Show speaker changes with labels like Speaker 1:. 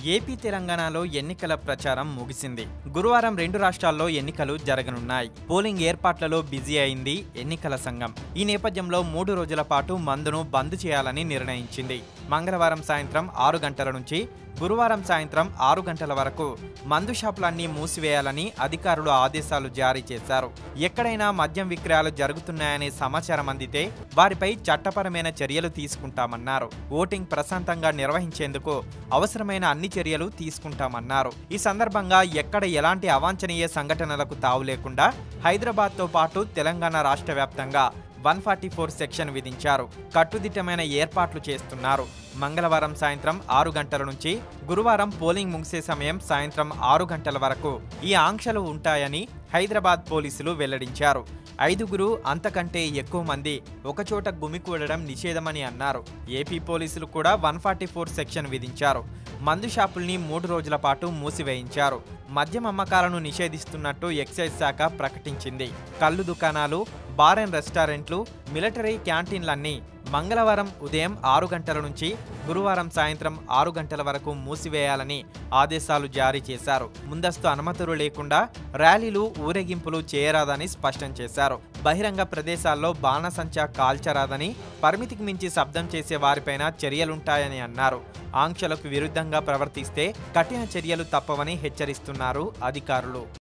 Speaker 1: AP తెలంగాణలో ఎన్నికల ప్రచారం ముగిసింది. గురువారం రెండు రాష్ట్రాల్లో ఎన్నికలు జరగనున్నాయి. పోలింగ్ ఏర్పాట్లలో బిజీ అయింది ఎన్నికల సంఘం. ఈ నేపథ్యంలో 3 రోజుల పాటు మందును బంద్ చేయాలని నిర్ణయించింది. మంగళవారం సాయంత్రం 6 గంటల నుంచి గురువారం సాయంత్రం 6 గంటల వరకు మందు షాపులన్నీ మూసివేయాలని అధికారులు ఆదేశాలు జారీ చేశారు. ఎక్కడైనా మద్యం విక్రయాలు జరుగుతున్నాయనే సమాచారం అందితే వారిపై చట్టపరమైన చర్యలు తీసుకుంటామన్నారు. ఓటింగ్ ప్రశాంతంగా నిర్వహించేందుకు అవసరమైన అన్ని చర్యలు తీసుకుంటామన్నారు. ఈ సందర్భంగా ఎక్కడ ఎలాంటి అవాంఛనీయ సంఘటనలకు తావు లేకుండా హైదరాబాద్తో పాటు తెలంగాణ రాష్ట్ర వ్యాప్తంగా 144 సెక్షన్ విధించారు. కట్టుదిట్టమైన ఏర్పాట్లు చేస్తున్నారు. మంగళవారం సాయంత్రం 6 గంటల నుంచి గురువారం పోలింగ్ ముగిసే సమయం సాయంత్రం 6 గంటల వరకు ఈ ఆంక్షలు ఉంటాయని హైదరాబాద్ పోలీసులు వెల్లడించారు. 5గురు అంతకంటే ఎక్కువ మంది ఒకచోట గుమికూడడం నిషేధమని అన్నారు. ఏపీ పోలీసులు కూడా 144 సెక్షన్ విధించారు. మందు షాపుల్ని 3 రోజుల పాటు మూసివేయించారు. మద్యం అమ్మకాలను నిషేధిస్తున్నట్టు ఎక్సైజ్ శాఖ ప్రకటించింది. కళ్ళు దుకాణాలు, బార్ అండ్ రెస్టారెంట్లు, మిలిటరీ క్యాంటీన్లన్నీ మంగళవారం ఉదయం 6 గంటల నుంచి గురువారం సాయంత్రం 6 గంటల వరకు మూసివేయాలని ఆదేశాలు జారీ చేశారు. ముందస్తు అనుమతులు లేకుండా ర్యాలీలు, ఊరేగింపులు చేయరాదని స్పష్టం చేశారు. బహిరంగ ప్రదేశాల్లో బాణసంచా కాల్చరాదని, పరిమితికి మించి శబ్దం చేసే వారిపైన చర్యలుంటాయని అన్నారు. ఆంక్షలకు విరుద్ధంగా ప్రవర్తిస్తే కఠిన చర్యలు తప్పవని హెచ్చరిస్తున్నారు అధికారులు.